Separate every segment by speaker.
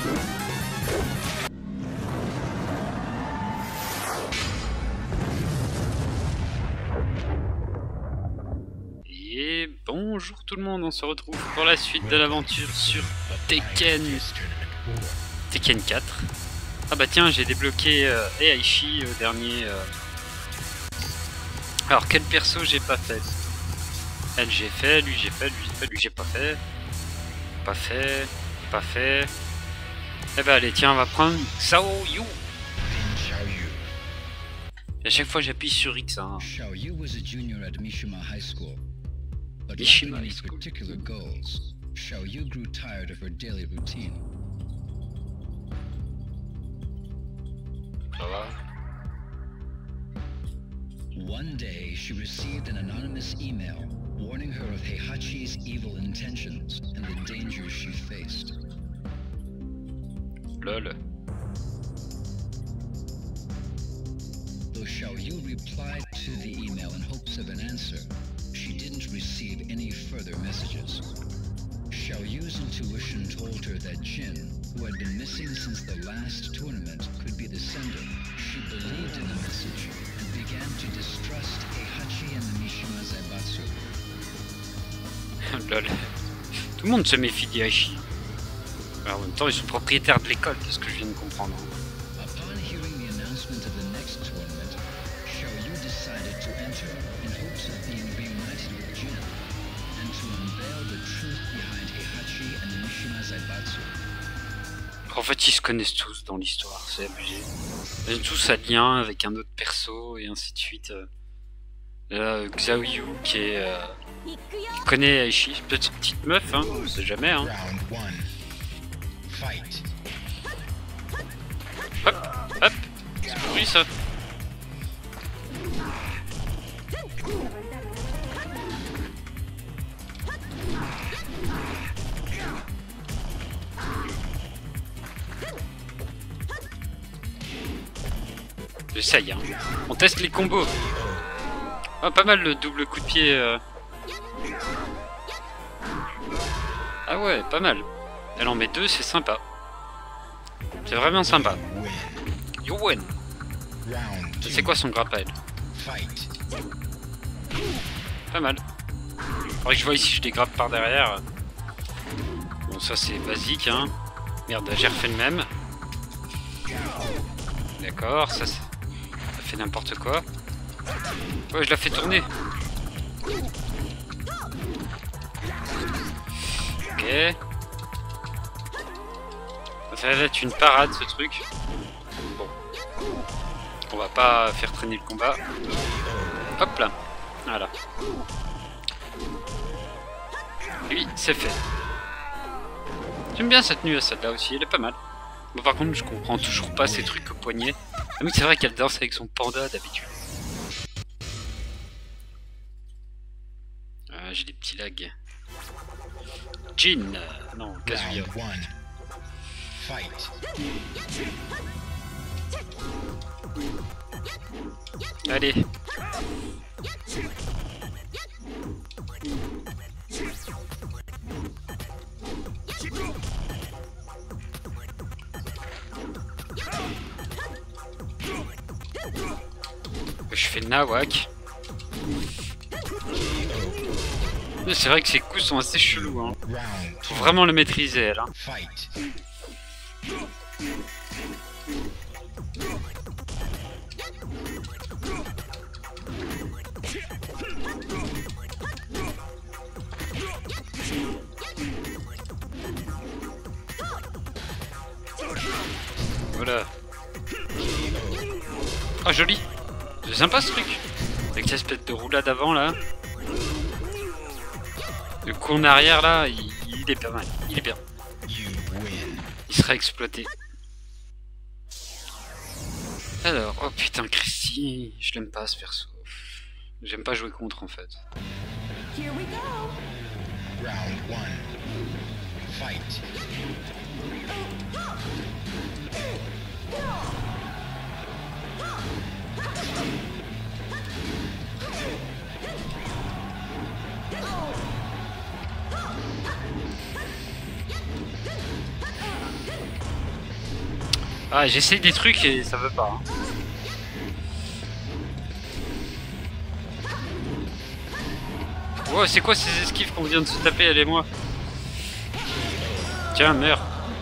Speaker 1: Et bonjour tout le monde, on se retrouve pour la suite de l'aventure sur Tekken 4. Ah bah tiens, j'ai débloqué Heihachi au dernier... Alors quel perso j'ai pas fait? Elle j'ai fait, lui j'ai fait, lui j'ai fait, lui j'ai pas fait. Pas fait, pas fait. Eh bah allez tiens, on va prendre Xiao Yu. Et à chaque fois j'appuie sur X. Hein.
Speaker 2: Xiaoyu was a junior at Mishima High School. But
Speaker 1: Mishima
Speaker 2: lacking
Speaker 1: High
Speaker 2: any
Speaker 1: School.
Speaker 2: particular goals, Xiaoyu grew tired of her daily routine.
Speaker 1: Ça va.
Speaker 2: One day, she received an anonymous email warning her of Heihachi's evil intentions and the dangers she faced.
Speaker 1: Lol.
Speaker 2: Though Xiaoyu replied to the email in hopes of an answer, she didn't receive any further messages. Xiaoyu's intuition told her that Jin, who had been missing since the last tournament, could be the sender. She believed in the message and began to distrust Heihachi and the Mishima Zaibatsu.
Speaker 1: Lol. Tout le monde se méfie d'Heihachi. Alors, en même temps, ils sont propriétaires de l'école, c'est ce que je viens de comprendre.
Speaker 2: Upon hearing the announcement of the next tournament, Xiaoyu decided to enter in hopes of being reunited with Jin and to unveil the truth behind Heihachi and the Mishima Zaibatsu.
Speaker 1: En fait, ils se connaissent tous dans l'histoire, c'est abusé. Ils ont tous un lien avec un autre perso et ainsi de suite. Là, Xiaoyu qui connaît Heihachi, peut-être une petite meuf, hein, on sait jamais. Hein.
Speaker 2: Round 1. Fight.
Speaker 1: Hop, hop, c'est pourri ça. J'essaye, hein. On teste les combos. Oh, pas mal le double coup de pied. Ah ouais, pas mal. Elle en met deux, c'est sympa. C'est vraiment sympa. You win. C'est quoi son grappel? Pas mal. Faudrait que je vois ici, je les grappe par derrière. Bon, ça c'est basique, hein. Merde, j'ai refait le même. D'accord, ça fait n'importe quoi. Ouais, je la fais tourner. Ok. Ça va être une parade ce truc. Bon. On va pas faire traîner le combat. Hop là. Voilà. Lui, c'est fait. J'aime bien cette nuit à celle-là aussi, elle est pas mal. Bon, par contre, je comprends toujours pas ces trucs au poignet. Ah oui, c'est vrai qu'elle danse avec son panda d'habitude. J'ai des petits lags. Jin, non, Kazuya. Allez. Je fais le nawak. C'est vrai que ses coups sont assez chelous. Hein. Faut vraiment le maîtriser, elle. Hein. Voilà. Oh, joli. C'est sympa ce truc. Avec cette espèce de roulade avant là. Le coup en arrière là, il est pas mal. Il est bien. Il sera exploité. Alors, oh putain, Christy, je l'aime pas ce perso. J'aime pas jouer contre en fait.
Speaker 3: Here we go.
Speaker 2: Round 1. Fight.
Speaker 1: Ah, j'essaye des trucs et ça veut pas. Hein. Wow, c'est quoi ces esquives qu'on vient de se taper, elle et moi? Tiens, meurs.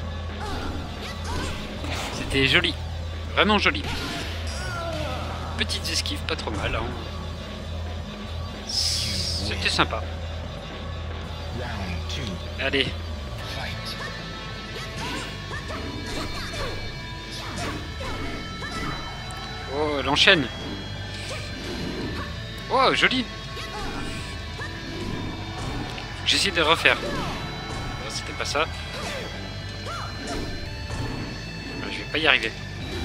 Speaker 1: C'était joli. Vraiment joli. Petites esquives, pas trop mal. Hein. C'était sympa. Allez. Oh, elle enchaîne. Oh, joli. J'essaie de refaire. Oh, c'était pas ça. Je vais pas y arriver.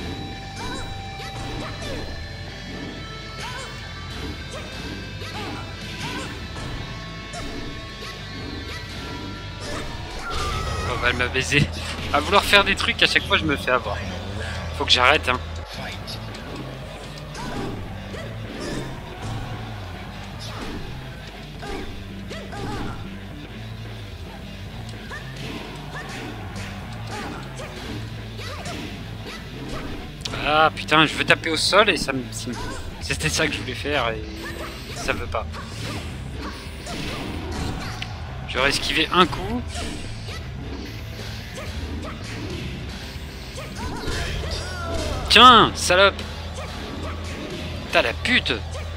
Speaker 1: Oh, bah, elle m'a baisé. À vouloir faire des trucs, à chaque fois je me fais avoir. Faut que j'arrête, hein. Ah putain, je veux taper au sol et ça me... C'était ça que je voulais faire et ça veut pas. J'aurais esquivé un coup. Tiens, salope. Putain la pute.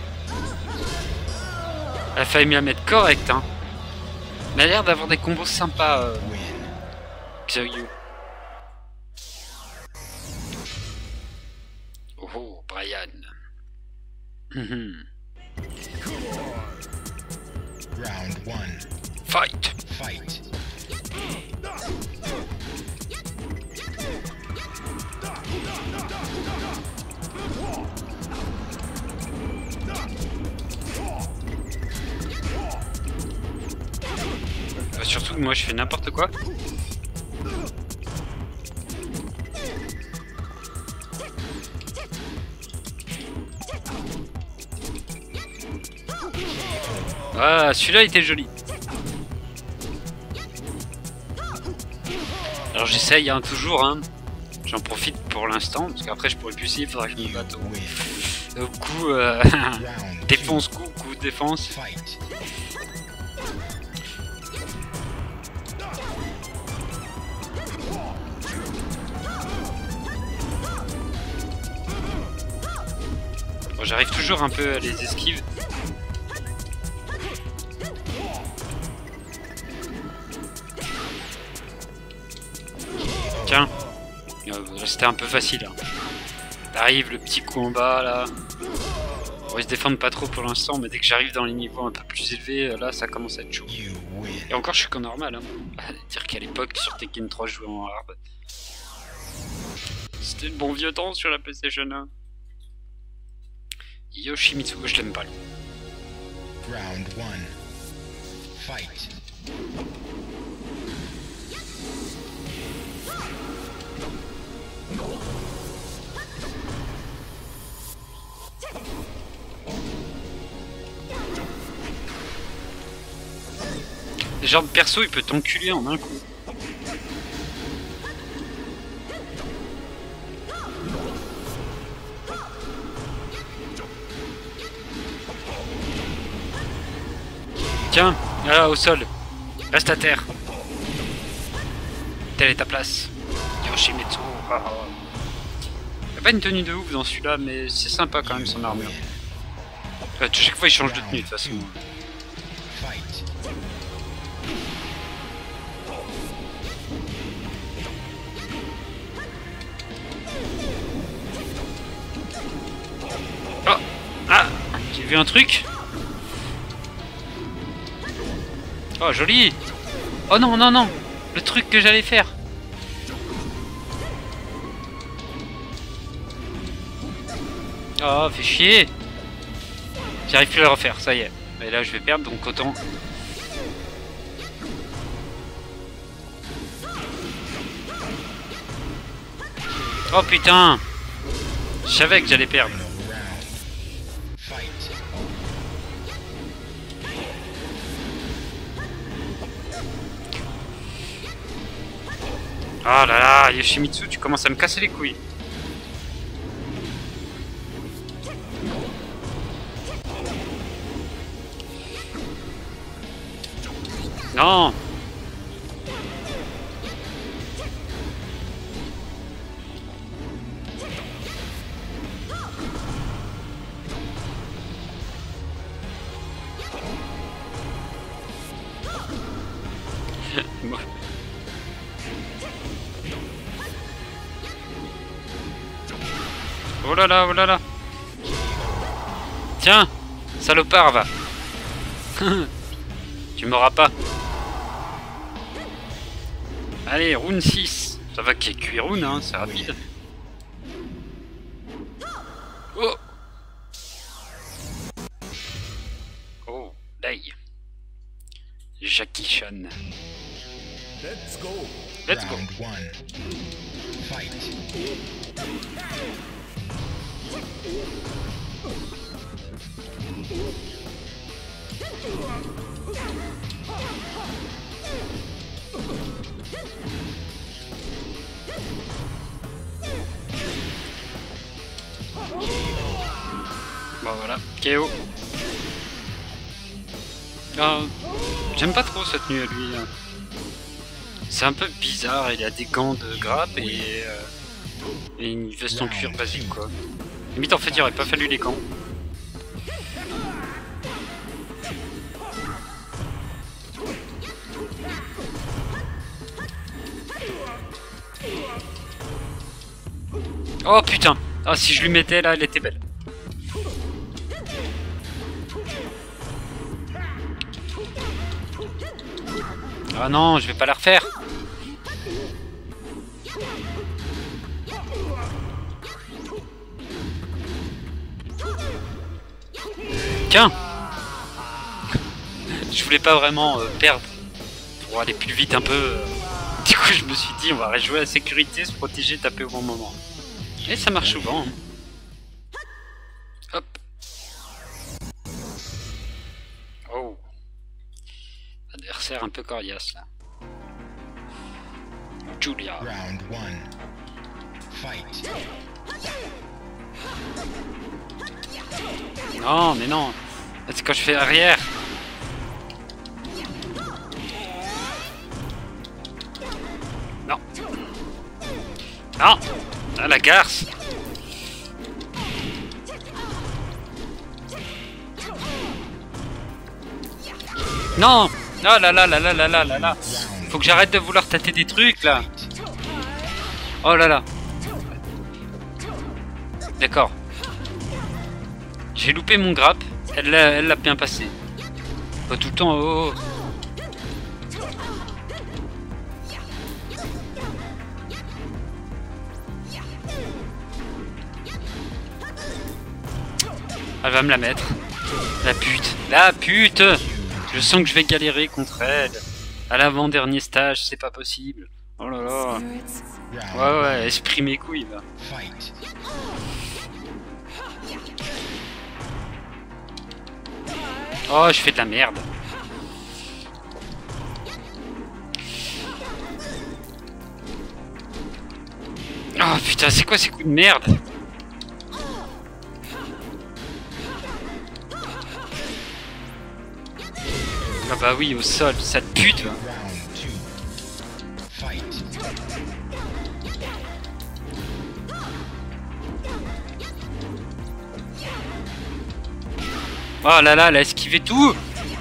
Speaker 1: Elle a failli me la mettre correcte, hein. Elle a l'air d'avoir des combos sympas, Xiaoyu. Oh, Brian.
Speaker 2: Round 1.
Speaker 1: Fight.
Speaker 2: Fight.
Speaker 1: Surtout que moi je fais n'importe quoi. Ah, celui-là était joli. Alors j'essaye hein, toujours, hein. J'en profite pour l'instant, parce qu'après je pourrais plus essayer, il faudra que je me batte au coup, défense, coup, défense. Bon, j'arrive toujours un peu à les esquives. Tiens, c'était un peu facile. Hein. T'arrives, le petit coup en bas là. On va se défendre pas trop pour l'instant, mais dès que j'arrive dans les niveaux un peu plus élevés, là ça commence à être chaud. Et encore, je suis qu'en normal. Hein. Dire qu'à l'époque, sur Tekken 3, je jouais en hard. C'était le bon vieux temps sur la PlayStation 1. Yoshimitsu, je l'aime pas.
Speaker 2: Round 1. Fight.
Speaker 1: Le genre de perso, il peut t'enculer en un coup. Tiens, là, au sol. Reste à terre. Telle est ta place. Yoshimitsu. Y'a pas une tenue de ouf dans celui-là, mais c'est sympa quand même son armure. Chaque fois il change de tenue de toute façon. Oh! Ah! J'ai vu un truc? Oh joli! Oh non non non! Le truc que j'allais faire! Oh fait chier! J'arrive plus à le refaire, ça y est. Et là je vais perdre donc autant. Oh putain! Je savais que j'allais perdre. là là, Yoshimitsu, tu commences à me casser les couilles. Non. Oh là là, oh là là. Tiens, salopard, va. Tu m'auras pas. Allez, round 6. Ça va qu'il y ait 8 rounds, hein, c'est rapide. Oh. Oh, Dai. Jackie Chan.
Speaker 4: Let's go.
Speaker 1: Let's go.
Speaker 2: Round 1. Fight.
Speaker 1: Bon voilà, KO. Ah, j'aime pas trop cette tenue à lui. C'est un peu bizarre, il a des gants de grappe et une veste en cuir basique quoi. Limite en fait il aurait pas fallu les gants. Oh putain! Ah si je lui mettais là, elle était belle. Ah non, je vais pas la refaire. Tiens. Je voulais pas vraiment perdre pour aller plus vite un peu. Du coup je me suis dit on va rejouer la sécurité, se protéger, taper au bon moment. Et ça marche souvent. Hein. Hop. Oh. Adversaire un peu coriace là. Julia.
Speaker 2: Round 1. Fight.
Speaker 1: Non, mais non. C'est quand je fais arrière. Non. Non. Ah, la garce. Non. Oh là là là là là là là là. Faut que j'arrête de vouloir tâter des trucs là. Oh là là. D'accord. J'ai loupé mon grappe. Elle l'a bien passé. Pas tout le temps. Oh. Elle va me la mettre. La pute. La pute. Je sens que je vais galérer contre elle. À l'avant-dernier stage, c'est pas possible. Oh là là. Ouais, ouais, esprit mes couilles, là. Oh, je fais de la merde. Oh putain, c'est quoi ces coups de merde? Ah bah oui, au sol, ça te pute là. Oh là là, elle a esquivé tout.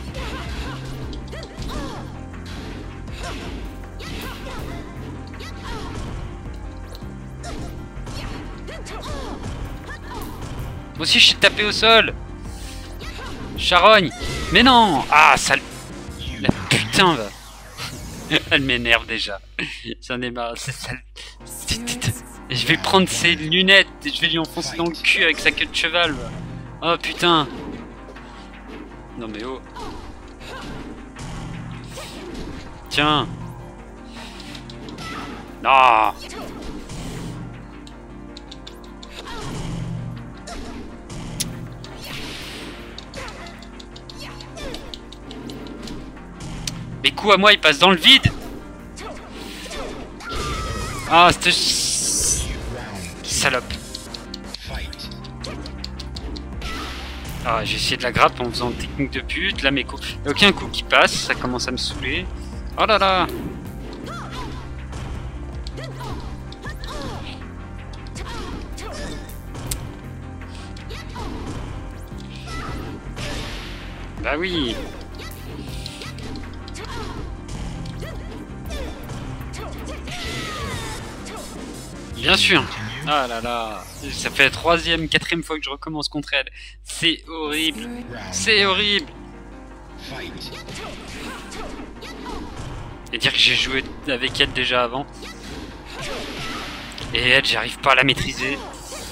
Speaker 1: Moi aussi je suis tapé au sol. Charogne. Mais non. Ah, sale. La putain va. Elle m'énerve déjà. J'en ai marre, c'est sale. Je vais prendre ses lunettes et je vais lui enfoncer dans le cul avec sa queue de cheval. Va. Oh putain. Non mais oh. Tiens. Non. Mes coups à moi ils passent dans le vide. Ah, cette salope. Ah, j'ai essayé de la grappe en faisant technique de pute. Là, mes coups. Il n'y a aucun coup qui passe, ça commence à me saouler. Oh là là! Bah oui! Bien sûr! Ah là là! Ça fait la troisième, quatrième fois que je recommence contre elle. C'est horrible! C'est horrible! Et dire que j'ai joué avec elle déjà avant. Et elle, j'arrive pas à la maîtriser.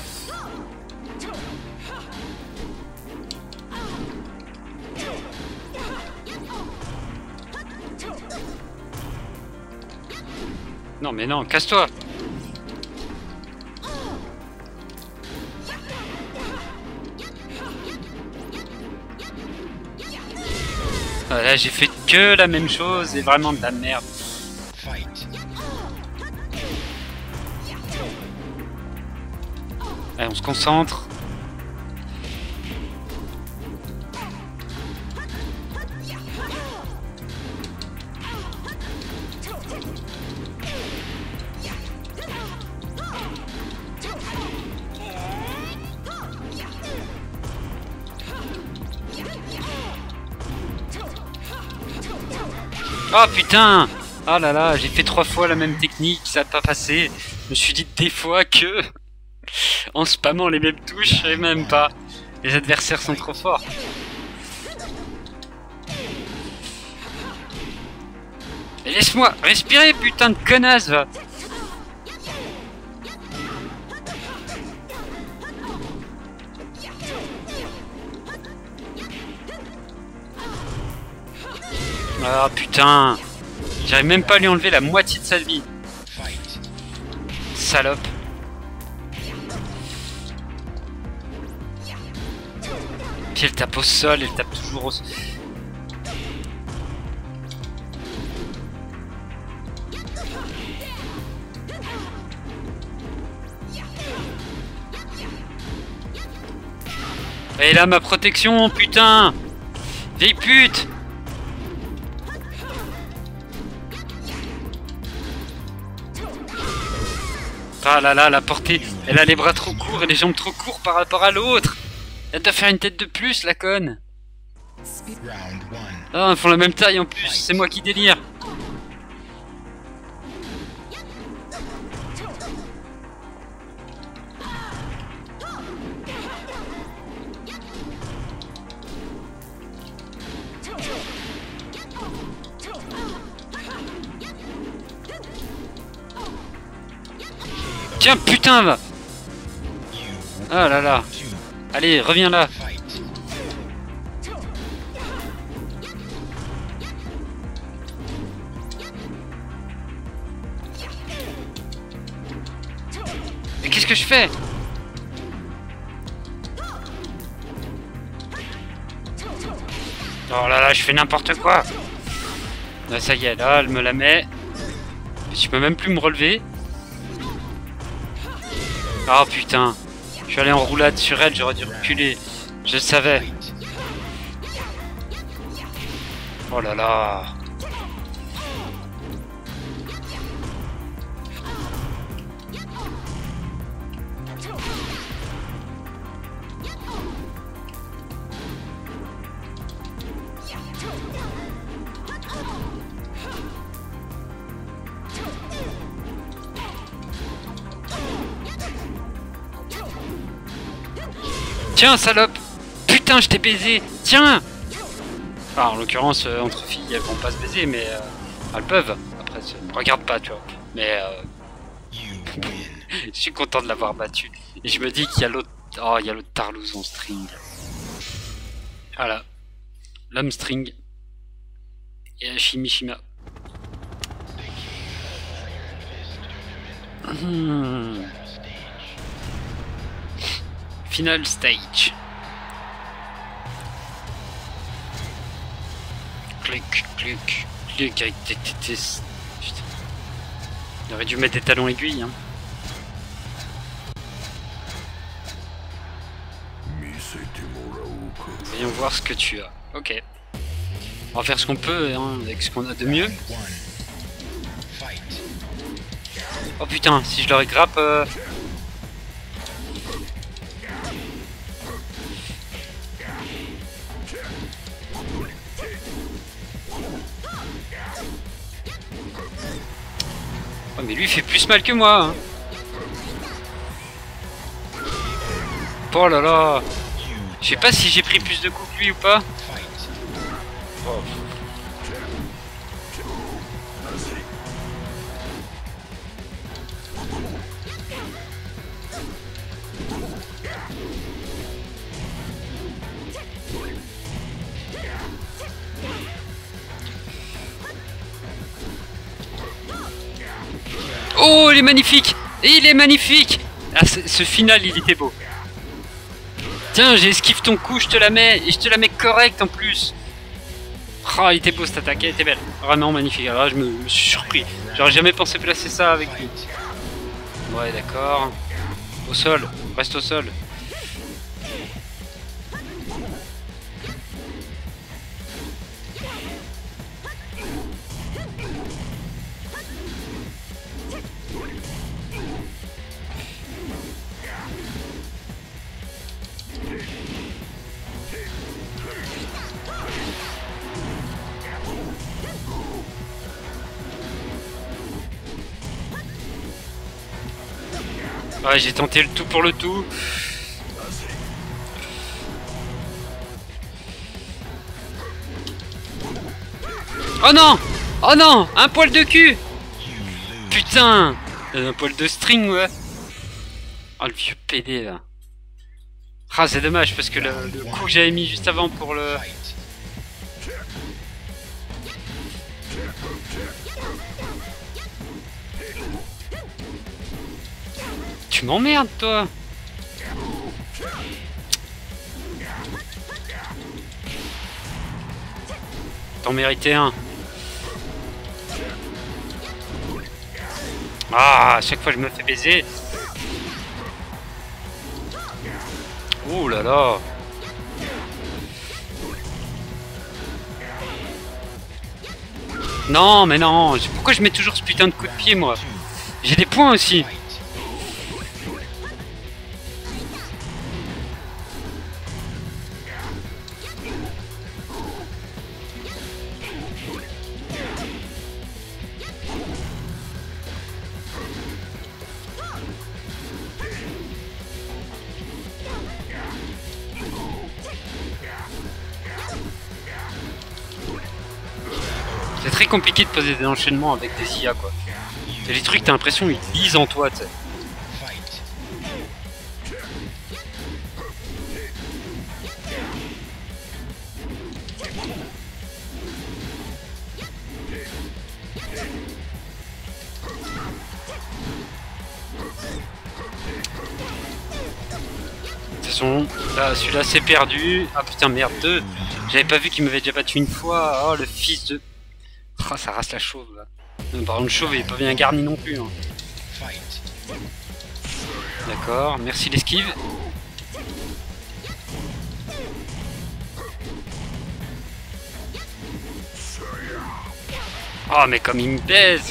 Speaker 1: Non mais non, casse-toi! Ah, là j'ai fait que la même chose et vraiment de la merde. Allez, on se concentre. Oh putain! Oh là là, j'ai fait 3 fois la même technique, ça n'a pas passé. Je me suis dit des fois que... en spammant les mêmes touches, et même pas. Les adversaires sont trop forts. Et laisse-moi respirer, putain de connasse, va! Ah putain! J'arrive même pas à lui enlever la moitié de sa vie. Salope. Puis elle tape au sol, elle tape toujours au sol. Et là ma protection, putain! Vieille pute! Ah là là, la portée, elle a les bras trop courts et les jambes trop courts par rapport à l'autre. Elle doit faire une tête de plus, la conne. Ah, ils font la même taille en plus, c'est moi qui délire. Tiens, putain, va. Ah là là. Allez, reviens là. Mais qu'est-ce que je fais? Oh là là, je fais n'importe quoi. Là, ça y est, là, elle me la met. Je peux même plus me relever. Oh putain, je suis allé en roulade sur elle, j'aurais dû reculer. Je le savais. Oh là là. Tiens, salope! Putain, je t'ai baisé! Tiens! Enfin, en l'occurrence, entre filles, elles vont pas se baiser, mais elles peuvent. Après, ça me regarde pas, tu vois. Mais je suis content de l'avoir battu. Et je me dis qu'il y a l'autre... Oh, il y a l'autre Tarlouse en string. Voilà. L'homme string. Et Ashimishima. Final stage. Clic, clic, clic avec tes... Putain. Il aurait dû mettre des talons aiguilles. Hein. Voyons voir ce que tu as. Ok. On va faire ce qu'on peut hein, avec ce qu'on a de mieux. Oh putain, si je leur grappe... Oh mais lui il fait plus mal que moi hein. Oh là là. Je sais pas si j'ai pris plus de coups que lui ou pas. Oh. Oh, il est magnifique! Il est magnifique! Ah, ce final, il était beau. Tiens, j'ai esquive ton coup, je te la mets, et je te la mets correct en plus. Oh, il était beau cette attaque, elle était belle. Vraiment magnifique. Alors là, je me suis surpris. J'aurais jamais pensé placer ça avec lui. Ouais, d'accord. Au sol, reste au sol. Ouais, j'ai tenté le tout pour le tout. Oh non! Oh non! Un poil de cul! Putain! Un poil de string, ouais. Oh, le vieux PD, là. Ah, c'est dommage, parce que le coup que j'avais mis juste avant pour le... Tu m'emmerdes, toi! T'en méritais un. Ah, à chaque fois je me fais baiser. Oh là là. Non, mais non. Pourquoi je mets toujours ce putain de coup de pied, moi? J'ai des points aussi. C'est très compliqué de poser des enchaînements avec des IA quoi. C'est les trucs, t'as l'impression ils lisent en toi, tu sais. De toute façon, là, celui-là c'est perdu. Ah putain merde, 2. J'avais pas vu qu'il m'avait déjà battu une fois. Oh le fils de... Oh, ça rase la chauve là. Par contre, le chauve il est pas bien garni non plus. Hein. D'accord, merci l'esquive. Oh mais comme il me baise.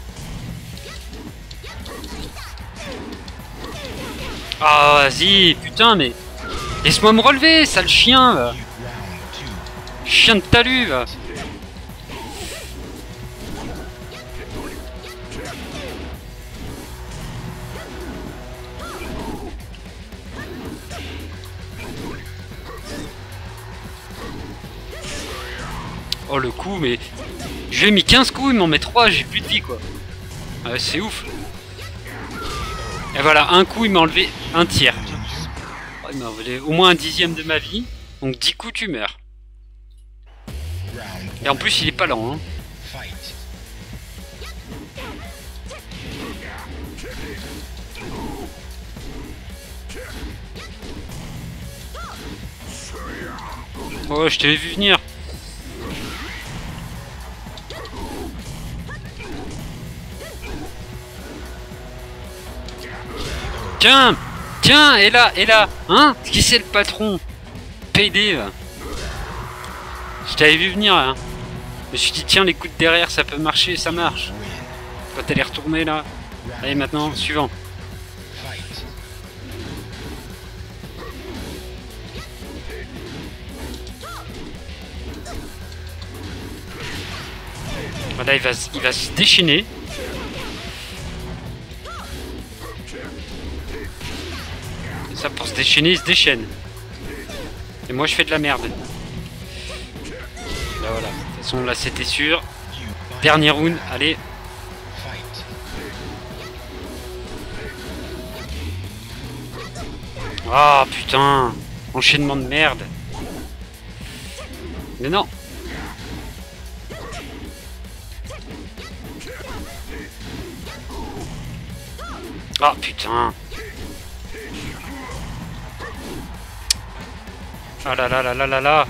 Speaker 1: Ah vas-y, putain mais... Laisse-moi me relever, sale chien là. Chien de talus là. Oh le coup, mais... Je lui ai mis 15 coups, il m'en met 3, j'ai plus de vie quoi. Ouais, c'est ouf. Et voilà, un coup il m'a enlevé un tiers. Oh, il m'a enlevé au moins un dixième de ma vie. Donc 10 coups tu meurs. Et en plus il est pas lent hein. Oh je t'avais vu venir. Tiens! Tiens! Et là! Hein? Qui c'est le patron? PD, va. Je t'avais vu venir, là. Je me suis dit, tiens, les coups de derrière, ça peut marcher, ça marche. Toi, t'allais retourner, là. Allez, maintenant, suivant. Voilà, il va se déchaîner. Et ça, pour se déchaîner, il se déchaîne. Et moi, je fais de la merde. Là, voilà. De toute façon, là, c'était sûr. Dernier round, allez. Ah, oh, putain. Enchaînement de merde. Mais non. Ah, oh, putain. Ah là là là là là là.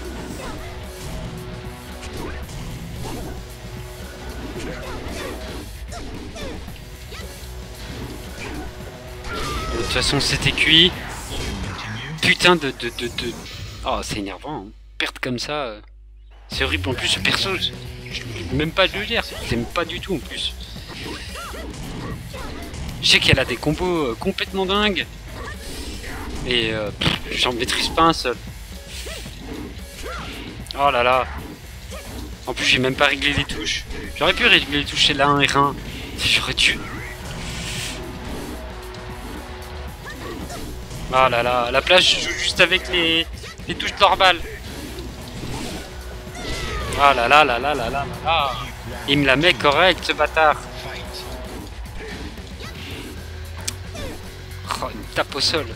Speaker 1: De toute façon, c'était cuit. Putain de... Oh, c'est énervant. Hein. Perdre comme ça... C'est horrible. En plus, ce perso... Même pas de le lire. J'aime pas du tout, en plus. Je sais qu'elle a des combos complètement dingues. Et j'en maîtrise pas un seul. Oh là là. En plus, j'ai même pas réglé les touches. J'aurais pu régler les touches L1 et R1. J'aurais dû... Ah là là, à la place je joue juste avec les touches normales. Ah là là là là là là là. Il me la met correct ce bâtard. Oh, il me tape au sol.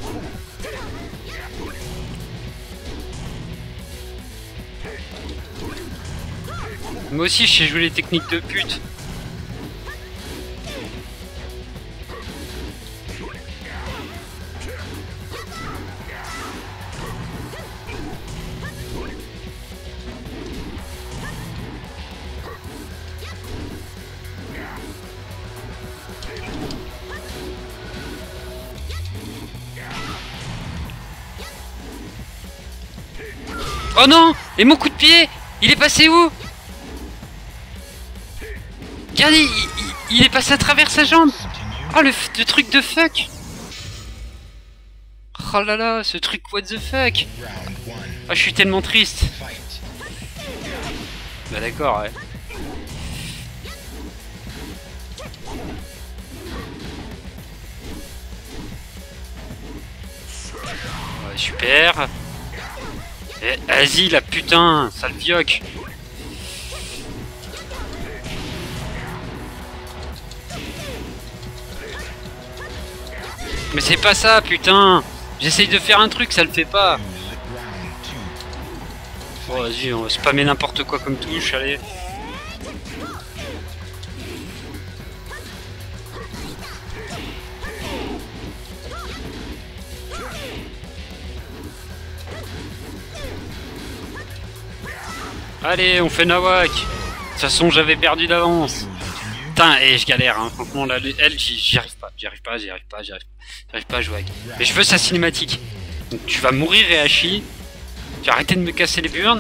Speaker 1: Moi aussi je sais jouer les techniques de pute. Oh non! Et mon coup de pied! Il est passé où? Regardez, il est passé à travers sa jambe! Oh le truc de fuck! Oh là là, ce truc what the fuck! Ah, je suis tellement triste! Bah d'accord, ouais. Ouais, super! Eh, vas-y la putain, sale vioque. Mais c'est pas ça putain. J'essaye de faire un truc, ça le fait pas. Bon vas-y, on va spammer n'importe quoi comme touche, allez. Allez, on fait Nawak. De toute façon, j'avais perdu d'avance. Putain, et je galère, hein. Franchement, là, elle, j'y arrive pas. J'arrive pas à jouer avec. Mais je veux sa cinématique. Donc, tu vas mourir, Rehashi. Tu vas arrêter de me casser les burnes.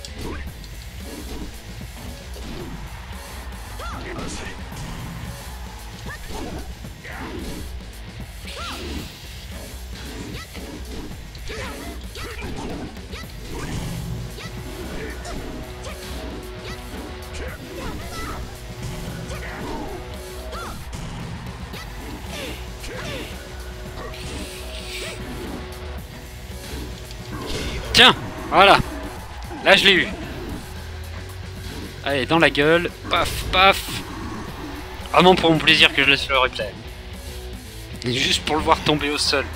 Speaker 1: Tiens, voilà. Là, je l'ai eu. Allez, dans la gueule. Paf, paf. Vraiment pour mon plaisir que je laisse le replay. Et juste pour le voir tomber au sol.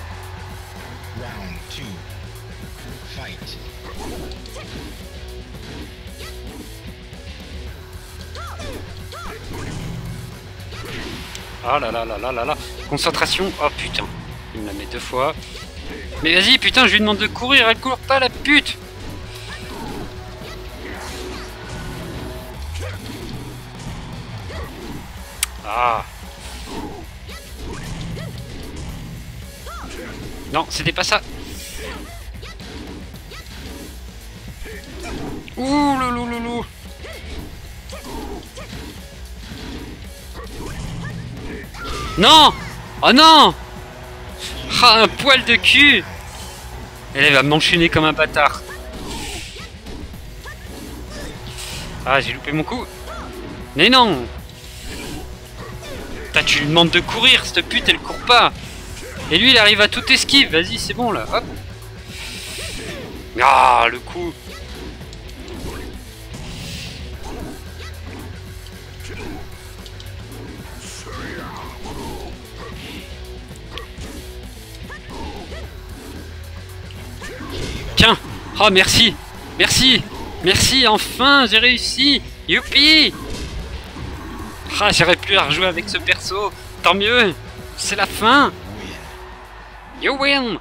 Speaker 1: Ah là là là là là là. Concentration. Oh putain. Il me la met 2 fois. Mais vas-y, putain, je lui demande de courir, elle court pas, la pute! Ah! Non, c'était pas ça. Ouh loulou. Non! Oh non! Ah, un poil de cul! Elle va m'enchaîner comme un bâtard. Ah, j'ai loupé mon coup. Mais non! Putain, tu lui demandes de courir, cette pute, elle court pas. Et lui, il arrive à tout esquive. Vas-y, c'est bon, là. Hop. Ah, le coup. Tiens. Oh, merci. Merci. Merci, enfin, j'ai réussi. Youpi. Ah, j'aurais pu rejouer avec ce perso. Tant mieux. C'est la fin. You win.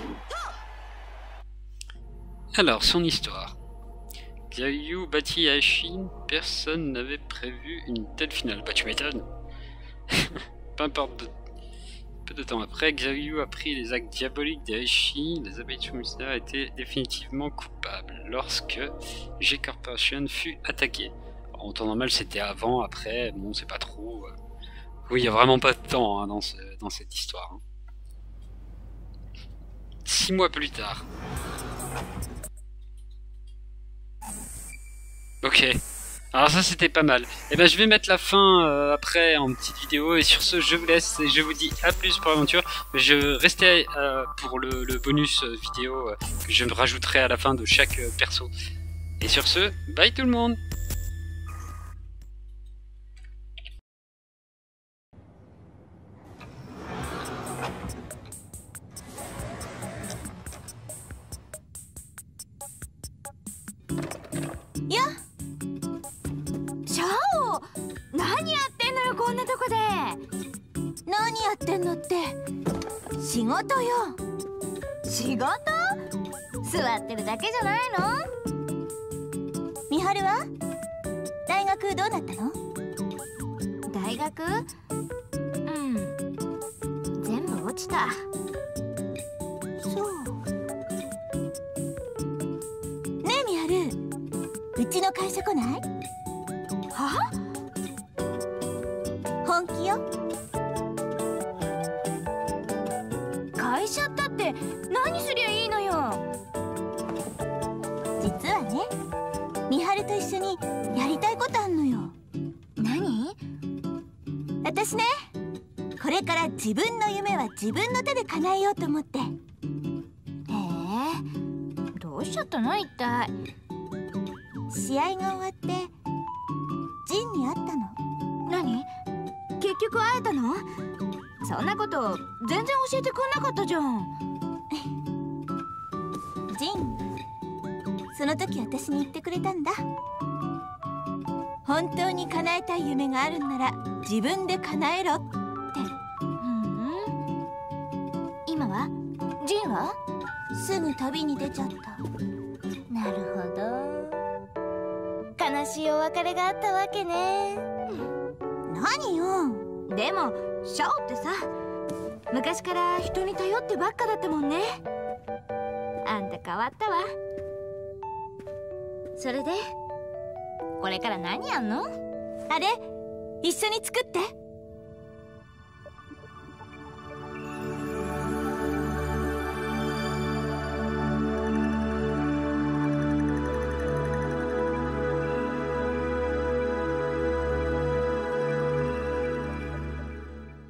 Speaker 1: Alors, son histoire. Xiaoyu battit Aishin. Personne n'avait prévu une telle finale. Bah, tu m'étonnes. Peu importe. Peu de temps après, Xiaoyu a pris les actes diaboliques d'Aishin. Les apparitions mystérieuses étaient définitivement coupables lorsque G-Corporation fut attaqué. En temps normal, c'était avant, après, bon, c'est pas trop. Oui, il n'y a vraiment pas de temps hein, dans cette histoire. Hein. 6 mois plus tard. Ok. Alors ça c'était pas mal. Et ben je vais mettre la fin après en petite vidéo et sur ce je vous laisse et je vous dis à plus pour l'aventure. Je restais pour le bonus vidéo que je rajouterai à la fin de chaque perso. Et sur ce, bye tout le monde.
Speaker 3: 仕事よ。仕事？座ってるだけじゃないの？美晴は？大学どうなったの？大学？全部落ちた。そう。ねえ美晴、うちの会社来ない？は？本気よ。会社ったって何すりゃいいのよ。実はね、美晴と一緒にやりたいことあんのよ。何？私ね、これから自分の夢は自分の手で叶えようと思って。へえ、どうしちゃったの一体。試合が終わってジンに会ったの。何？結局会えたの？そんなこと全然教えてくんなかったじゃん。ジン、その時私に言ってくれたんだ。本当に叶えたい夢があるんなら自分で叶えろって。今は？ジンは？すぐ旅に出ちゃった。なるほど。悲しいお別れがあったわけね。何よ。でもシャオってさ、昔から人に頼ってばっかだったもんね。あんた変わったわ。それでこれから何やんの？あれ、一緒に作って。